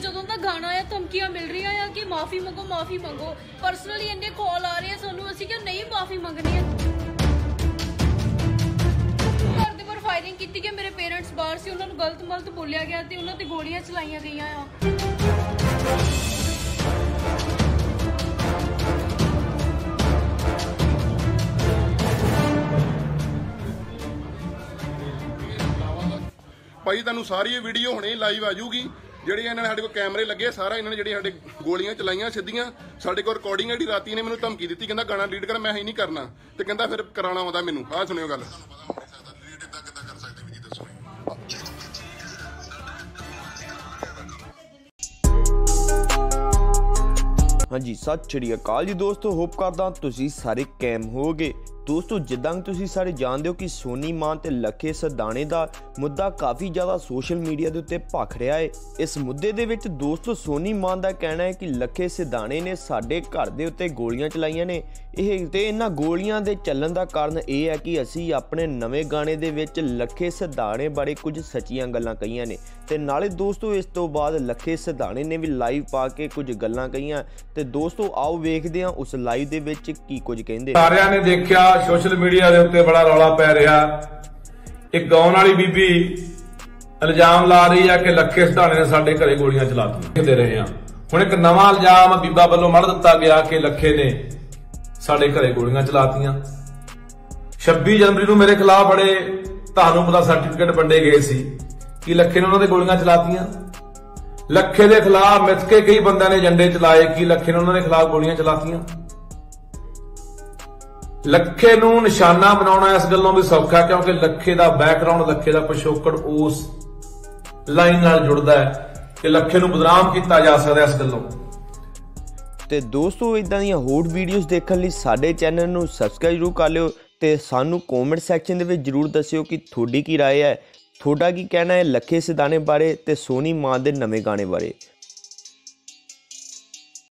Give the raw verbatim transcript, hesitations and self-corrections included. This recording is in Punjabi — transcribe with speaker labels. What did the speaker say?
Speaker 1: ਜਦੋਂ ਦਾ ਗਾਣਾ ਆਇਆ ਧਮਕੀਆਂ ਮਿਲ ਰਹੀਆਂ ਆ ਕਿ ਮਾਫੀ ਮੰਗੋ ਮਾਫੀ ਮੰਗੋ। ਪਰਸਨਲੀ ਇੰਨੇ ਕਾਲ ਆ ਰਹੇ ਆ ਸਾਨੂੰ, ਅਸੀਂ ਕਿ ਨਹੀਂ ਮਾਫੀ ਮੰਗਣੀ ਹੈ। ਘਰ ਦੇ ਪਰ ਫਾਇਰਿੰਗ ਕੀਤੀ ਗਈ, ਮੇਰੇ ਪੇਰੈਂਟਸ ਬਾਹਰ ਸੀ, ਉਹਨਾਂ ਨੂੰ ਗਲਤ ਮਲਤ ਬੋਲਿਆ ਗਿਆ ਤੇ ਉਹਨਾਂ ਤੇ ਗੋਲੀਆਂ ਚਲਾਈਆਂ ਗਈਆਂ ਆ।
Speaker 2: ਭਾਈ ਤੁਹਾਨੂੰ ਸਾਰੀ ਇਹ ਵੀਡੀਓ ਹੁਣੇ ਲਾਈਵ ਆ ਜੂਗੀ। ਜਿਹੜੇ ਇਹਨਾਂ ਨੇ ਸਾਡੇ ਕੋਲ ਕੈਮਰੇ ਲੱਗੇ ਸਾਰਾ, ਇਹਨਾਂ ਨੇ ਜਿਹੜੇ ਸਾਡੇ ਗੋਲੀਆਂ ਚਲਾਈਆਂ ਸਿੱਧੀਆਂ, ਸਾਡੇ ਕੋਲ ਰਿਕਾਰਡਿੰਗ ਜਿਹੜੀ ਰਾਤੀ ਨੇ ਮੈਨੂੰ ਧਮਕੀ ਦਿੱਤੀ, ਕਹਿੰਦਾ ਗਾਣਾ ਡਿਲੀਟ ਕਰ, ਮੈਂ ਹੀ ਨਹੀਂ ਕਰਨਾ, ਤੇ ਕਹਿੰਦਾ ਫਿਰ ਕਰਾਉਣਾ ਆਉਂਦਾ ਮੈਨੂੰ। ਆਹ ਸੁਣਿਓ ਗੱਲ।
Speaker 3: ਹਾਂਜੀ, ਸਤਿ ਸ਼੍ਰੀ ਅਕਾਲ ਜੀ ਦੋਸਤੋ, ਹੋਪ ਕਰਦਾ ਤੁਸੀਂ ਸਾਰੇ ਕੈਮ ਹੋਗੇ। ਦੋਸਤੋ ਜਿੱਦਾਂ ਤੁਸੀਂ ਸਾਰੇ ਜਾਣਦੇ ਹੋ ਕਿ ਸੋਨੀ ਮਾਨ ਤੇ ਲੱਖੇ ਸਿਧਾਣੇ ਦਾ ਮੁੱਦਾ ਕਾਫੀ ਜ਼ਿਆਦਾ ਸੋਸ਼ਲ ਮੀਡੀਆ ਦੇ ਉੱਤੇ ਭਖ ਰਿਹਾ ਹੈ। ਇਸ ਮੁੱਦੇ ਦੇ ਵਿੱਚ ਦੋਸਤੋ ਸੋਨੀ ਮਾਨ ਦਾ ਕਹਿਣਾ ਹੈ ਕਿ ਲੱਖੇ ਸਿਧਾਣੇ ਨੇ ਸਾਡੇ ਘਰ ਦੇ ਉੱਤੇ ਗੋਲੀਆਂ ਚਲਾਈਆਂ ਨੇ। ਇਹ ਤੇ ਇਹਨਾਂ ਗੋਲੀਆਂ ਦੇ ਚੱਲਣ ਦਾ ਕਾਰਨ ਇਹ ਹੈ ਕਿ ਅਸੀਂ ਆਪਣੇ ਨਵੇਂ ਗਾਣੇ ਦੇ ਵਿੱਚ ਲੱਖੇ ਸਿਧਾਣੇ ਬਾਰੇ ਕੁਝ ਸੱਚੀਆਂ ਗੱਲਾਂ ਕਹੀਆਂ ਨੇ। ਤੇ ਨਾਲੇ ਦੋਸਤੋ ਇਸ ਤੋਂ ਬਾਅਦ ਲੱਖੇ ਸਿਧਾਣੇ ਨੇ ਵੀ ਲਾਈਵ ਪਾ ਕੇ ਕੁਝ ਗੱਲਾਂ ਕਹੀਆਂ। ਤੇ ਦੋਸਤੋ ਆਓ ਵੇਖਦੇ ਹਾਂ ਉਸ ਲਾਈਵ ਦੇ ਵਿੱਚ ਕੀ ਕੁਝ ਕਹਿੰਦੇ।
Speaker 4: ਸਾਰਿਆਂ ਨੇ ਦੇਖਿਆ ਸੋਸ਼ਲ ਮੀਡੀਆ ਦੇ ਉੱਤੇ ਬੜਾ ਰੌਲਾ ਪੈ ਰਿਹਾ। ਇੱਕ ਗਾਉਣ ਵਾਲੀ ਬੀਬੀ ਇਲਜ਼ਾਮ ਲਾ ਰਹੀ ਹੈ ਕਿ ਲੱਖੇ ਸਿਧਾਣੇ ਨੇ ਸਾਡੇ ਘਰੇ ਗੋਲੀਆਂ ਚਲਾਤੀਆਂ। ਦੇਖਦੇ ਰਹੇ ਹਾਂ, ਹੁਣ ਇੱਕ ਨਵਾਂ ਇਲਜ਼ਾਮ ਬੀਬਾ ਵੱਲੋਂ ਮੜ ਦਿੱਤਾ ਗਿਆ ਕਿ ਲੱਖੇ ਨੇ ਸਾਡੇ ਘਰੇ ਗੋਲੀਆਂ ਚਲਾਤੀਆਂ। ਛੱਬੀ ਜਨਵਰੀ ਨੂੰ ਮੇਰੇ ਖਿਲਾਫ ਬੜੇ ਤੁਹਾਨੂੰ ਪਤਾ ਸਰਟੀਫਿਕੇਟ ਵੰਡੇ ਗਏ ਸੀ ਕਿ ਲੱਖੇ ਨੇ ਉਹਨਾਂ ਦੇ ਗੋਲੀਆਂ ਚਲਾਤੀਆਂ। ਲੱਖੇ ਦੇ ਖਿਲਾਫ ਮਿੱਥ ਕੇ ਕਈ ਬੰਦਿਆਂ ਨੇ ਏਜੰਡੇ ਚਲਾਏ ਕਿ ਲੱਖੇ ਨੇ ਉਹਨਾਂ ਦੇ ਖਿਲਾਫ ਗੋਲੀਆਂ ਚਲਾਤੀਆਂ। ਲੱਖੇ ਨੂੰ ਨਿਸ਼ਾਨਾ ਬਣਾਉਣਾ ਇਸ ਗੱਲੋਂ ਵੀ ਸੌਖਾ ਕਿਉਂਕਿ ਲੱਖੇ ਦਾ ਬੈਕਗ੍ਰਾਉਂਡ, ਲੱਖੇ ਦਾ ਪਿਛੋਕੜ ਉਸ ਲਾਈਨ ਨਾਲ ਜੁੜਦਾ ਹੈ ਕਿ ਲੱਖੇ ਨੂੰ ਬਦਨਾਮ ਕੀਤਾ ਜਾ ਸਕਦਾ ਇਸ ਗੱਲੋਂ।
Speaker 3: ਤੇ ਦੋਸਤੋ ਇਦਾਂ ਦੀਆਂ ਹੋਰ ਵੀਡੀਓਜ਼ ਦੇਖਣ ਲਈ ਸਾਡੇ ਚੈਨਲ ਨੂੰ ਸਬਸਕ੍ਰਾਈਬ ਜ਼ਰੂਰ ਕਰ ਲਿਓ ਤੇ ਸਾਨੂੰ ਕਮੈਂਟ ਸੈਕਸ਼ਨ ਦੇ ਵਿੱਚ ਜ਼ਰੂਰ ਦੱਸਿਓ ਕਿ ਤੁਹਾਡੀ ਕੀ ਰਾਏ ਹੈ, ਤੁਹਾਡਾ ਕੀ ਕਹਿਣਾ ਹੈ ਲੱਖੇ ਸਿਧਾਣੇ ਬਾਰੇ ਤੇ ਸੋਨੀ ਮਾਨ ਦੇ ਨਵੇਂ ਗਾਣੇ ਬਾਰੇ।